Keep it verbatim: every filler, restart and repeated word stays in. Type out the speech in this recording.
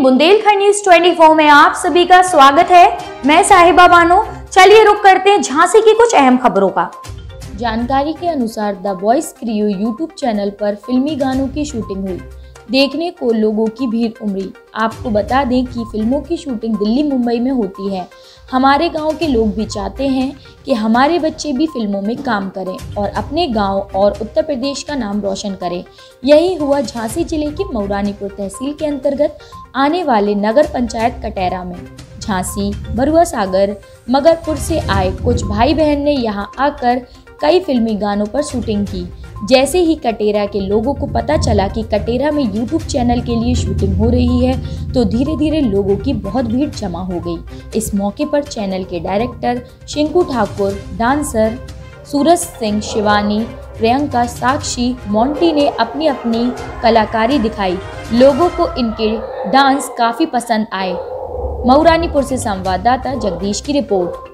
Bundelkhand news चौबीस में आप सभी का स्वागत है। मैं साहिबा बानो। चलिए रुक करते हैं झांसी की कुछ अहम खबरों का। जानकारी के अनुसार द वॉइस क्रियो यूट्यूब चैनल पर फिल्मी गानों की शूटिंग हुई। देखने को लोगों की भीड़ उमड़ी। आपको बता दें कि फिल्मों की शूटिंग दिल्ली मुंबई में होती है। हमारे गांव के लोग भी चाहते हैं कि हमारे बच्चे भी फिल्मों में काम करें और अपने गांव और उत्तर प्रदेश का नाम रोशन करें। यही हुआ झांसी जिले के मऊरानीपुर तहसील के अंतर्गत आने वाले नगर पंचायत कटेरा में। झांसी, बरुआ सागर, मगरपुर से आए कुछ भाई बहन ने यहां आकर कई फिल्मी गानों पर शूटिंग की। जैसे ही कटेरा के लोगों को पता चला कि कटेरा में यूट्यूब चैनल के लिए शूटिंग हो रही है तो धीरे धीरे लोगों की बहुत भीड़ जमा हो गई। इस मौके पर चैनल के डायरेक्टर शिंकू ठाकुर, डांसर सूरज सिंह, शिवानी, प्रियंका, साक्षी, मोंटी ने अपनी अपनी कलाकारी दिखाई। लोगों को इनके डांस काफ़ी पसंद आए। मऊरानीपुर से संवाददाता जगदीश की रिपोर्ट।